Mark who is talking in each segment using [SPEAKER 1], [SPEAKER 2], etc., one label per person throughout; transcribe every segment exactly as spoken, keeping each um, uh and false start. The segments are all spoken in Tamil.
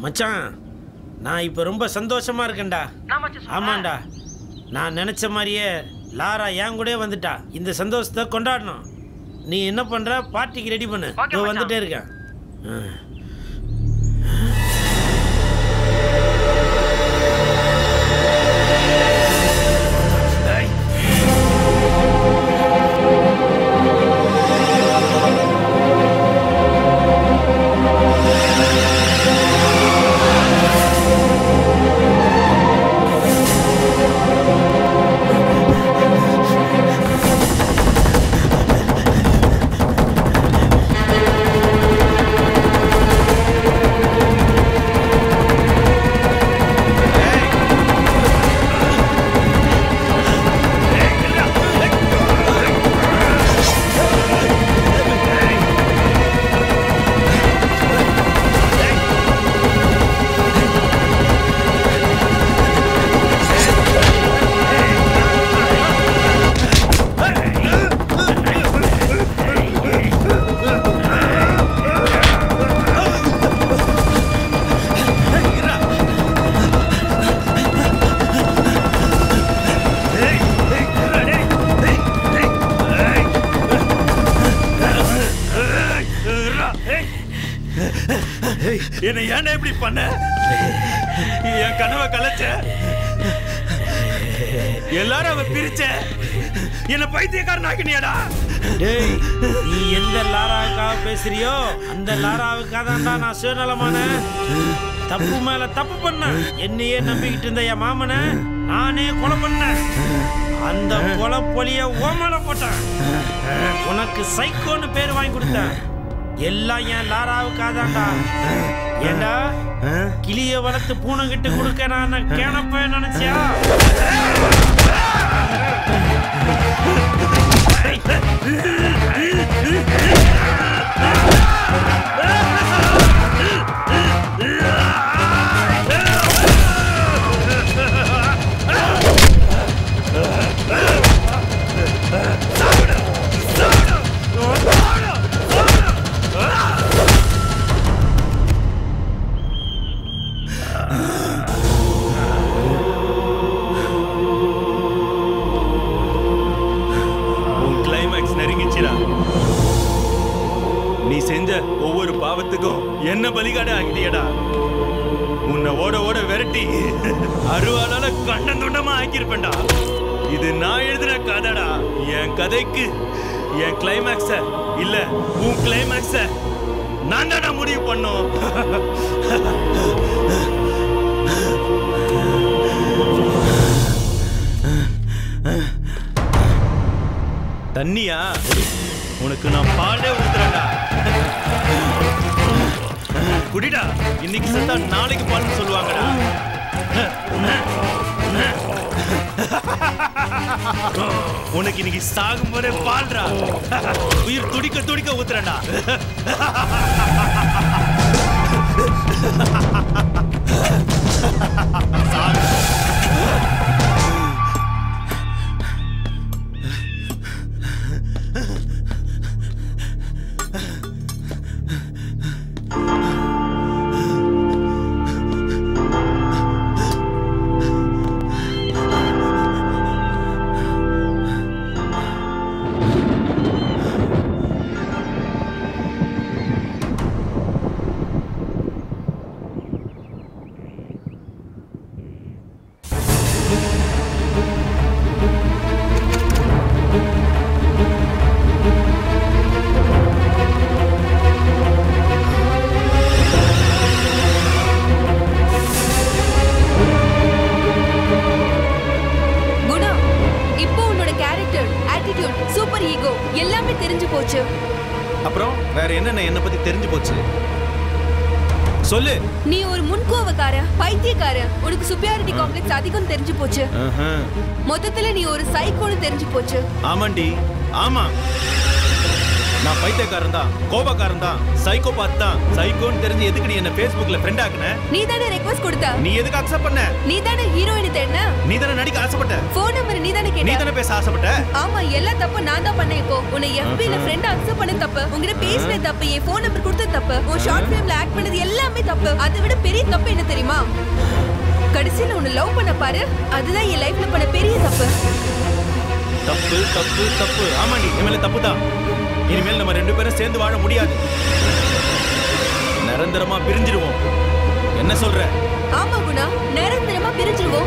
[SPEAKER 1] மச்சான், நான் இப்போ ரொம்ப சந்தோஷமா இருக்கேன்டா. ஆமாண்டா, நான் நினைச்ச மாதிரியே லாரா என் கூட வந்துட்டா. இந்த சந்தோஷத்தை கொண்டாடணும். நீ என்ன பண்ற? பார்ட்டிக்கு ரெடி பண்ணு. இதோ வந்துட்டே இருக்கேன்.
[SPEAKER 2] என்ன ஏன் இப்படி பண்ண? என் கனவை கலைச்ச, எல்லாரும் அவ பிரிச்ச, என்ன பைத்தியக்காரன் ஆக்கினியாடா.
[SPEAKER 1] டேய், நீ எந்த லாராவுக்காக பேசுறியோ அந்த லாராவுக்காக தான்டா நான் சுயநலமான தப்பு மேல தப்பு பண்ண. என்னையே நம்பிக்கிட்டு இருந்த என் மாமனை நானே கொலை பண்ண. அந்த கொலை பொலிய ஓமல போட்டேன். உனக்கு சைக்கோன்னு பேர் வாங்கி கொடுத்தேன். எல்லாம் என் லாராவுக்காக தான்டா. ஏண்டா கிளிய வளர்த்து பூனை கிட்ட கொடுக்க நான் கேனப்ப நினைச்சியா?
[SPEAKER 2] நீ செஞ்ச ஒவ்வொரு பாவத்துக்கும் என்ன பலிகாடு ஆகிட்டியடா. உன்னை ஓட ஓட விரட்டி அருவாளால கண்டம் துண்டமா ஆக்கியிருப்பேன்டா. இது நான் எழுதுன கதைடா. என் கதைக்கு என் கிளைமேக்ஸ இல்ல உன் கிளைமேக்ஸ நான் தானே முடிவு பண்ணோம். தண்ணியா? உனக்கு நான் பாலே ஊத்துறேன்டா. குடிடா. இன்னைக்கு செத்தா நாளைக்கு பால்னு சொல்லுவாங்கடா. உனக்கு இன்னைக்கு சாகும் போதே பால்டா. உயிர் துடிக்க துடிக்க ஊத்துறேன்டா.
[SPEAKER 3] அப்புறம் வேற என்ன என்ன பத்தி தெரிஞ்சு போச்சு? சொல்லு.
[SPEAKER 4] நீ ஒரு முன்கோவக்கார, பைத்தியக்கார. உனக்கு சுப்பீரியாரிட்டி காம்ப்ளெக்ஸ் அதிகம் தெரிஞ்சு போச்சு. மொத்தத்துல நீ ஒரு சைக்கோன்னு தெரிஞ்சு போச்சு.
[SPEAKER 2] ஆமாண்டி, ஆமா.
[SPEAKER 3] நான் பைத்தியக்காரன் தான், கோபக்காரன் தான், சைக்கோபாத் தான். சைக்கோன்னு தெரிஞ்சு எதுக்கு நீ என்ன Facebookல ஃப்ரெண்ட் ஆக்குன?
[SPEAKER 4] நீ தானே ரெக்வெஸ்ட் கொடுத்த.
[SPEAKER 3] நீ எதுக்கு அக்செப்ட் பண்ண?
[SPEAKER 4] நீ தானே ஹீரோயினை தேடின.
[SPEAKER 3] நீ தானே நடிக்க ஆசைப்பட்ட.
[SPEAKER 4] ஃபோன் நம்பர் நீ தானே கேட்ட.
[SPEAKER 3] நீ தானே பேச ஆசைப்பட்ட.
[SPEAKER 4] ஆமா, எல்லா தப்பு நான் தான் பண்ணேன். இப்போ உன்னை எஃபில ஃப்ரெண்ட் அக்செப்ட் பண்ண தப்பு, உன்கிட்ட பேசின தப்பு, என் ஃபோன் நம்பர் கொடுத்த தப்பு, உன் ஷார்ட் ஃபிலிம்ல ஆக்ட் பண்ணது எல்லாமே தப்பு. அதை விட பெரிய தப்பு என்ன தெரியுமா? கடைசியில உன்னை லவ் பண்ண பாரு, அதுதான் என் லைஃப்ல பண்ண பெரிய தப்பு.
[SPEAKER 3] தப்பு தப்பு தப்பு. ஆமா, நீ இனிமேல தப்பு தான். இனிமேல் நம்ம ரெண்டு பேரும் சேர்ந்து வாழ முடியாது. நிரந்தரமா பிரிஞ்சிருவோம். என்ன சொல்ற?
[SPEAKER 4] ஆமா குணா, நிரந்தரமா பிரிஞ்சிருவோம்.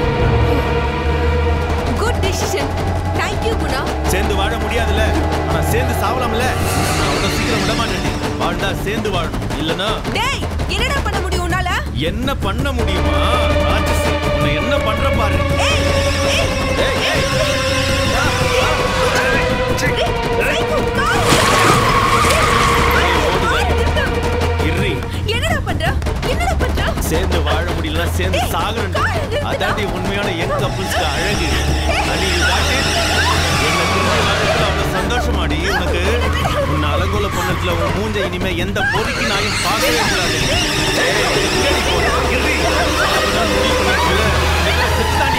[SPEAKER 4] Good decision. Thank you Guna.
[SPEAKER 3] சேர்ந்து வாழ முடியாதுல, ஆனா சேர்ந்து சாவலாம்ல. நான் அவ்வளவு சீக்கிரம் விட மாட்டேன். வாழ்ந்தா சேர்ந்து வாழணும், இல்லனா
[SPEAKER 4] டேய் என்னடா பண்ண முடியும் உன்னால?
[SPEAKER 3] என்ன பண்ண முடியுமா? ராட்சசி, உன்னை என்ன பண்ற பாரு.
[SPEAKER 4] ஏய் ஏய்
[SPEAKER 3] ஏய் ஏய் இர்ரி,
[SPEAKER 4] என்னடா பண்ற? என்னடா பண்ற?
[SPEAKER 3] சேர்ந்து வாழ முடியலனா சேர்ந்து சாகணும். அதாண்டி உண்மையான யங் கப்புள்ஸ்க்கு அழகு. அடி காட்டு. என்ன திரும்பி வாழ்றதுல அவ்வளவு சந்தோஷமாடி உனக்கு. உன்னை அலங்கோல பண்ணதுல உன் மூஞ்ச இனிமே எந்த பொறுக்கி நாயும் பார்க்கவே கூடாது. இர்ரி, அப்பதான் முடிவு பண்ணிக்கல. செத்தாண்டி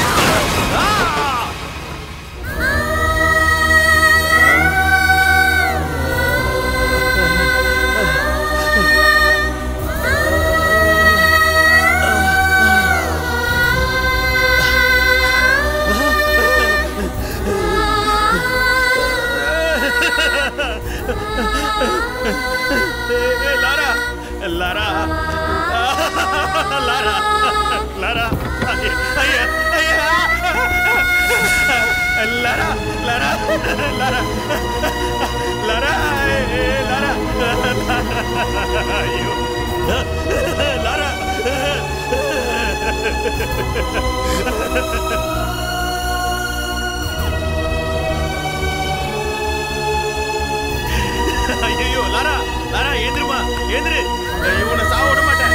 [SPEAKER 3] லாரா லாரா லாரா லாரா ஐயா ஐயா Lara Lara Lara Lara Lara ஐயோ லாரா ஐயோ லாரா லாரா ஏந்திருமா ஏந்திரு. இவனை சாவ விட மாட்டேன்.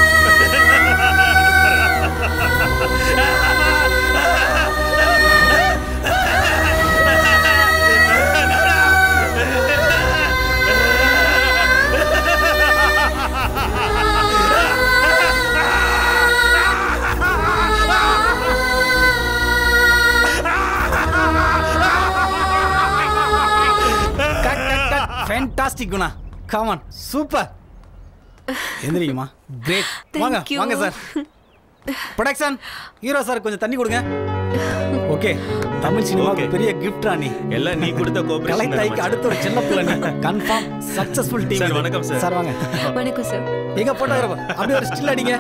[SPEAKER 5] Fantastic Guna. Come on, super. எந்திரிக்குமா? கிரேட். வாங்க வாங்க சார். ப்ரொடக்ஷன் ஹீரோ சார் கொஞ்சம் தண்ணி கொடுங்க. ஓகே, தமிழ் சினிமாவுக்கு பெரிய கிஃப்ட் ராணி.
[SPEAKER 3] எல்லாம் நீ கொடுத்த கோஆபரேஷன்.
[SPEAKER 5] கலைத்தாய்க்கு அடுத்த ஒரு சின்ன பிள்ளை நீ. Confirm successful team.
[SPEAKER 3] சார் வணக்கம் சார்.
[SPEAKER 5] சார் வாங்க.
[SPEAKER 4] வணக்கம் சார்.
[SPEAKER 5] எங்க போட்டோகிராஃபர் அப்படியே ஒரு ஸ்டில் அடிங்க.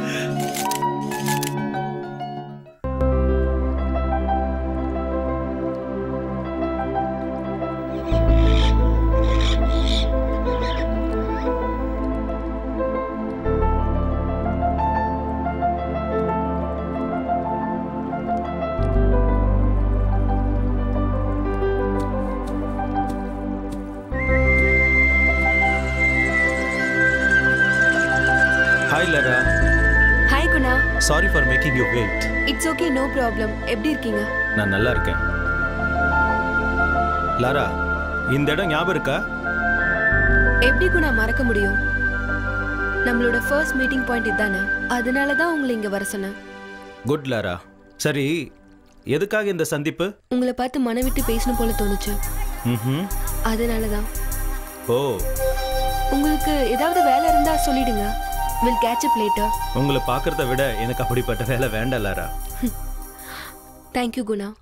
[SPEAKER 3] Hi Lara.
[SPEAKER 4] Hi Guna.
[SPEAKER 3] Sorry for making you wait.
[SPEAKER 4] It's okay, no problem. எப்படி இருக்கீங்க?
[SPEAKER 3] நான் நல்லா இருக்கேன். லாரா, இந்த இடம் ஞாபகம் இருக்கா?
[SPEAKER 4] எப்படி குணா மறக்க முடியும்? நம்மளோட ஃபர்ஸ்ட் மீட்டிங் பாயிண்ட் இதானே, அதனால தான் உங்களை இங்க வர சொன்னேன்.
[SPEAKER 3] Good Lara. சரி, எதுக்காக இந்த சந்திப்பு?
[SPEAKER 4] உங்களை பார்த்து மனம் விட்டு பேசணும் போல தோணுச்சு.
[SPEAKER 3] ம்ஹும்.
[SPEAKER 4] அதனால தான்.
[SPEAKER 3] ஓ,
[SPEAKER 4] உங்களுக்கு ஏதாவது வேலை இருந்தா சொல்லிடுங்க. We'll catch up later.
[SPEAKER 3] உங்களை பார்க்கறத விட எனக்கு அப்படிப்பட்ட வேலை வேண்டாம் Lara.
[SPEAKER 4] Thank you Guna.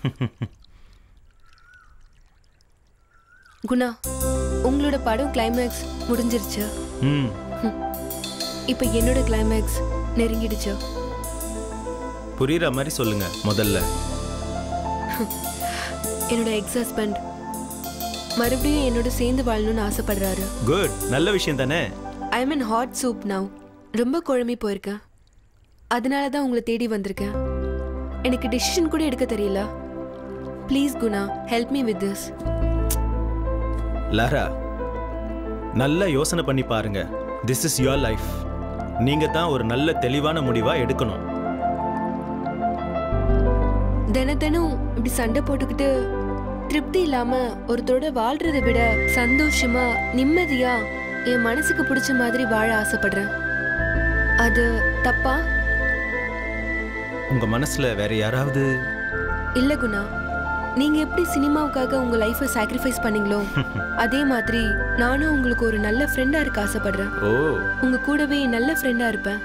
[SPEAKER 4] Guna, உங்களோட படம் கிளைமேக்ஸ் முடிஞ்சிருச்சு.
[SPEAKER 3] ம்.
[SPEAKER 4] இப்போ என்னோட கிளைமேக்ஸ் நெருங்கிடுச்சு.
[SPEAKER 3] புரியுற மாதிரி சொல்லுங்க முதல்ல.
[SPEAKER 4] என்னோட எக்ஸ் ஹஸ்பண்ட் மறுபடியும் என்னோட சேர்ந்து வாழணும்னு ஆசைப்படுறாரு.
[SPEAKER 3] குட், நல்ல விஷயம் தானே.
[SPEAKER 4] I mean hot soup now. ரொம்ப குழம்பி போயிருக்கேன். அதனால தான் உங்களை தேடி வந்திருக்கேன். எனக்கு டிசிஷன் கூட எடுக்க தெரியல. Please Guna, help me with this.
[SPEAKER 3] Lara, நல்லா யோசனை பண்ணி பாருங்க. This is your life. நீங்க தான் ஒரு நல்ல தெளிவான முடிவா எடுக்கணும்.
[SPEAKER 4] தின தினம் இப்படி சண்டை போட்டுக்கிட்டு திருப்தி இல்லாம ஒருத்தரோட வாழ்றதை விட சந்தோஷமா நிம்மதியா என் மனசுக்கு பிடிச்ச மாதிரி வாழ ஆசைப்படுறேன். அது தப்பா?
[SPEAKER 3] உங்க மனசுல வேற யாராவது?
[SPEAKER 4] இல்ல குணா, நீங்க எப்படி சினிமாவுக்காக உங்க லைஃபை சாக்ரிஃபைஸ் பண்ணீங்களோ அதே மாதிரி நானும் உங்களுக்கு ஒரு நல்ல ஃப்ரெண்டா இருக்க ஆசைப்படுறேன்.
[SPEAKER 3] ஓ,
[SPEAKER 4] உங்க கூடவே நல்ல ஃப்ரெண்டா இருப்பேன்.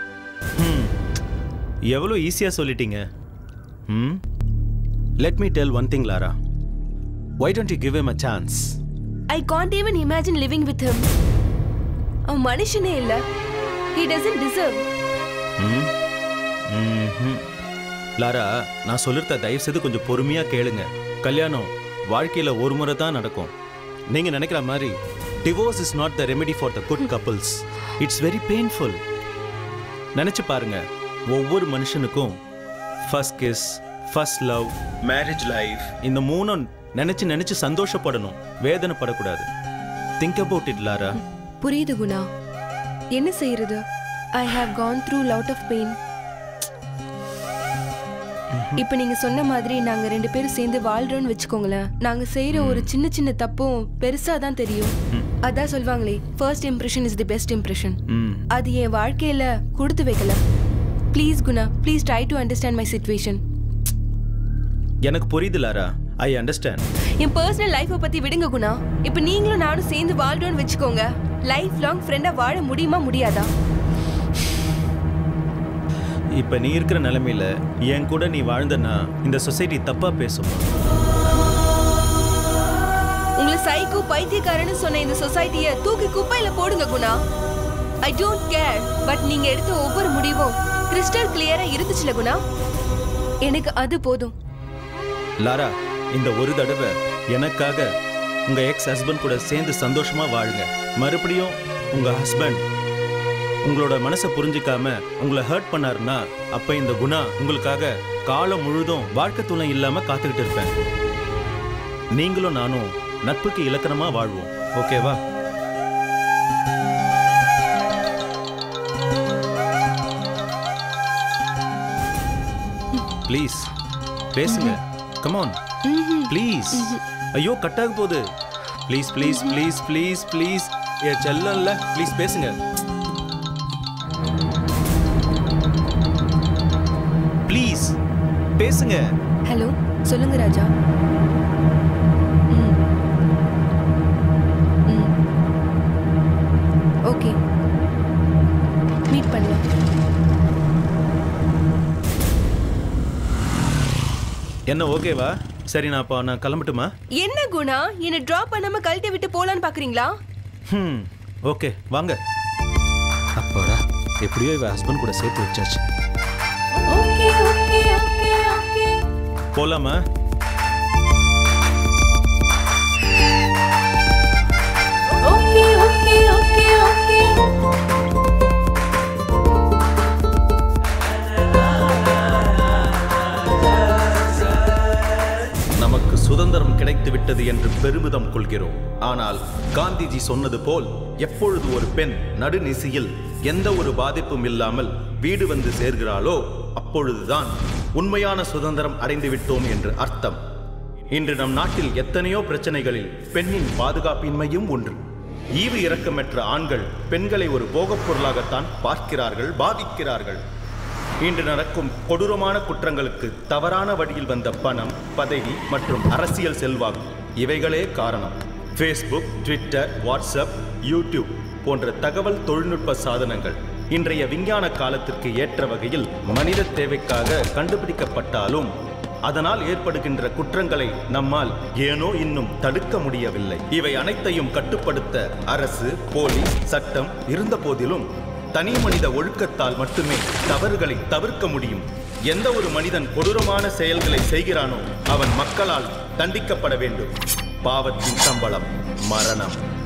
[SPEAKER 3] எவ்வளவு ஈஸியா சொல்லிட்டீங்க. ம், let me tell one thing Lara. Why don't you give him a chance?
[SPEAKER 4] I can't even imagine living with him. அவன் மனுஷனே இல்ல. He doesn't deserve.
[SPEAKER 3] ம் ம் லாரா, நான் சொல்லுறத தயவு செய்து கொஞ்சம் பொறுமையா கேளுங்க. கல்யாணம் வாழ்க்கையில ஒரு முறை தான் நடக்கும். நீங்க நினைக்கிற மாதிரி divorce is not the remedy for the good couples. It's very painful. நினைச்சு பாருங்க, ஒவ்வொரு மனுஷனுக்கும் first kiss, first love, marriage life, இந்த மூணும் நினைச்சு நினைச்சு சந்தோஷப்படணும், வேதனைப்படக்கூடாது. Think about it Lara.
[SPEAKER 4] புரியுது குணா, என்ன செய்யறது? I have gone through lot of pain. இப்ப நீங்க சொன்ன மாதிரி நாங்க ரெண்டு பேரும் சேர்ந்து வாழ்றோம்னு வச்சுக்கோங்களேன். நாங்க செய்யற ஒரு சின்ன சின்ன தப்பும் பெருசா தான் தெரியும். அதான் சொல்வாங்களே, first impression is the best impression. அது என் வாழ்க்கையில கொடுத்து வைக்கல. Please Guna, please try to understand my situation.
[SPEAKER 3] எனக்கு புரியுது லாரா, ஐ அண்டர்ஸ்டாண்ட்.
[SPEAKER 4] என் பர்சனல் லைஃபை பத்தி விடுங்க குணா. இப்ப நீங்களும் நானும் சேர்ந்து வாழ்றோம்னு வச்சுக்கோங்க. லைஃப் லாங் ஃப்ரெண்டா வாழ முடியுமா முடியாதா?
[SPEAKER 3] இப்ப நீ இருக்கிற நிலைமையில என் கூட நீ வாழ்ந்தனா இந்த சொசைட்டி தப்பா பேசுமா?
[SPEAKER 4] உங்களை சைக்கோ பைத்தியக்காரன்னு சொன்ன இந்த சொசைட்டியை தூக்கி குப்பையில போடுங்க Guna. I don't care. But நீங்க எடுத்த ஒவ்வொரு முடிவும் கிறிஸ்டல் கிளியரா இருந்துச்சுல குணா, எனக்கு அது போதும்.
[SPEAKER 3] லாரா, இந்த ஒரு தடவை எனக்காக உங்க எக்ஸ் ஹஸ்பண்ட் கூட சேர்ந்து சந்தோஷமா வாழுங்க. மறுபடியும் உங்க ஹஸ்பண்ட் உங்களோட மனசை புரிஞ்சிக்காம உங்களை ஹர்ட் பண்ணாருன்னா அப்ப இந்த குணா உங்களுக்காக காலம் முழுதும் வாழ்க்கை துணை இல்லாம காத்துக்கிட்டு இருப்பேன். நீங்களும் நானும் நட்புக்கு இலக்கணமா வாழ்வோம். ஓகேவா? ப்ளீஸ் பேசுங்க. Come on please. ஐயோ, கட்டாக போகுது. Please please please please please ஏ செல்லல, ப்ளீஸ் பேசுங்க. ப்ளீஸ் பேசுங்க.
[SPEAKER 4] ஹலோ, சொல்லுங்க ராஜா. ஓகே, மீட் பண்ணலாம்.
[SPEAKER 3] என்ன ஓகேவா? சரி, நான் அப்போ நான் கிளம்பட்டுமா?
[SPEAKER 4] என்ன குணா, என்ன டிராப் பண்ணாம கழட்டி விட்டு போலான்னு பாக்குறீங்களா?
[SPEAKER 3] ம், ஓகே வாங்க. அப்பாடா, எப்படியோ இவ ஹஸ்பண்ட் கூட சேர்த்து வச்சாச்சு.
[SPEAKER 4] ஓகே ஓகே ஓகே ஓகே,
[SPEAKER 3] போலாமா?
[SPEAKER 4] Okay okay okay okay.
[SPEAKER 3] நமக்கு சுதந்திரம் கிடைத்து விட்டது என்று பெருமிதம் கொள்கிறோம். ஆனால் காந்திஜி சொன்னது போல், எப்பொழுது ஒரு பெண் நடுநிசியில் எந்த ஒரு பாதிப்பும் இல்லாமல் வீடு வந்து சேர்கிறாளோ அப்பொழுதுதான் உண்மையான சுதந்திரம் அடைந்து விட்டோம் என்று அர்த்தம். இன்று நம் நாட்டில் எத்தனையோ பிரச்சனைகளில் பெண்ணின் பாதுகாப்பின்மையும் ஒன்று. ஈவு இரக்கமற்ற ஆண்கள் பெண்களை ஒரு போகப் பொருளாகத்தான் பார்க்கிறார்கள், பாதிக்கிறார்கள். இன்று நடக்கும் கொடூரமான குற்றங்களுக்கு தவறான வழியில் வந்த பணம், பதவி மற்றும் அரசியல் செல்வாக்கு இவைகளே காரணம். ஃபேஸ்புக், ட்விட்டர், வாட்ஸ்அப், யூடியூப் போன்ற தகவல் தொழில்நுட்ப சாதனங்கள் இன்றைய விஞ்ஞான காலத்திற்கு ஏற்ற வகையில் மனித தேவைக்காக கண்டுபிடிக்கப்பட்டாலும் அதனால் ஏற்படுகின்ற குற்றங்களை நம்மால் ஏனோ இன்னும் தடுக்க முடியவில்லை. இவை அனைத்தையும் கட்டுப்படுத்த அரசு, போலீஸ், சட்டம் இருந்த போதிலும் தனி மனித ஒழுக்கத்தால் மட்டுமே தவறுகளை தவிர்க்க முடியும். எந்த ஒரு மனிதன் கொடூரமான செயல்களை செய்கிறானோ அவன் மக்களால் தண்டிக்கப்பட வேண்டும். பாவத்தின் சம்பளம் மரணம்.